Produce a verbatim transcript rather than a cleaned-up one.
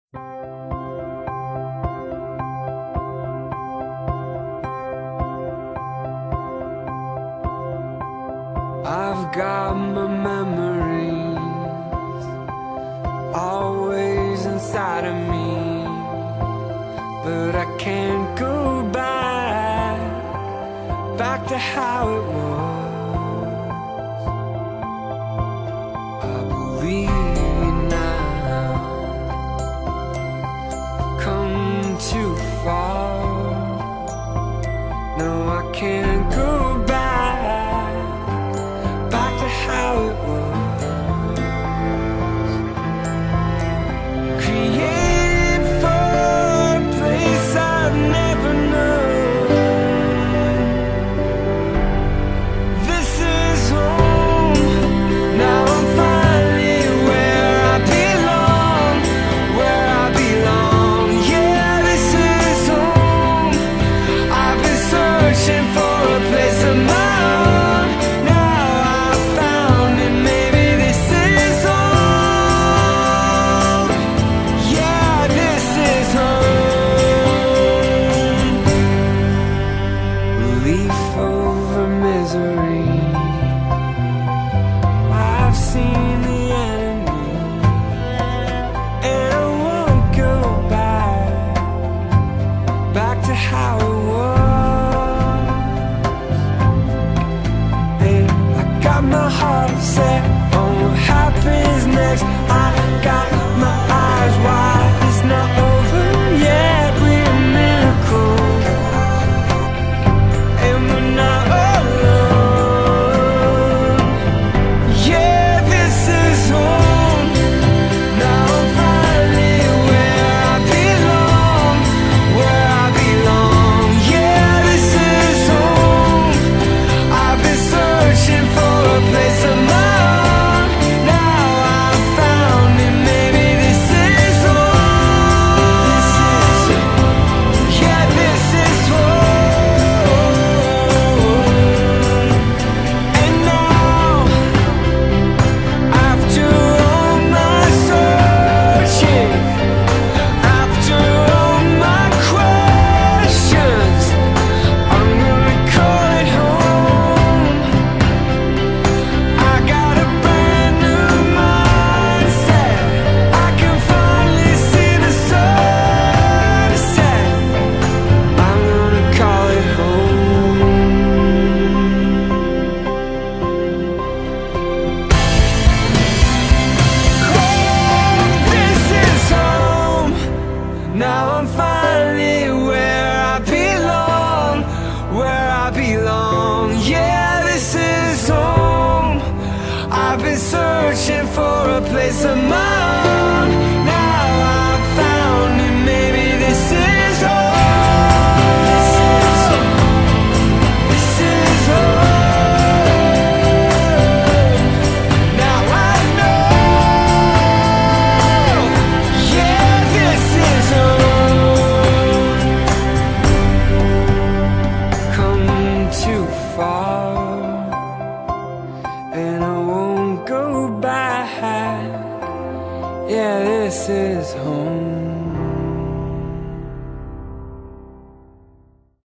I've got my memories always inside of me, but I can't go back, back to how it was. I believe now I've come too far. No, I can't go back, back to how it was. Created for a place I've never known. This is home. Now I'm finally where I belong, where I belong. Yeah, this is home. I've been searching for a place of my own. Now I've found it. Maybe this is home. Yeah, this is home. Relief over misery. I've seen the enemy, and I won't go back, back to how it was. And I got my heart set on what happens next. I got my eyes wide. It's not over yet. We're a miracle, and we're not alone. Yeah, this is home. Now I'm finally where I belong, where I belong. Yeah, this is home. I've been searching for a place of my own. Now I've found it. Maybe this is home. This is home. Yeah, this is home. And now, after all my searching, after all my questions, I'm gonna call it home. I got a brand new mindset. I can finally see the sunset. I'm gonna call it home. This is home. Now I'm finally where I belong, where I belong. Yeah, this is home. I've been searching for a place of my own. Now I've found it. Maybe this is home. This is home. This is home. Now I know. Yeah, this is home. Come too far, and I won't go back. Yeah, this is home.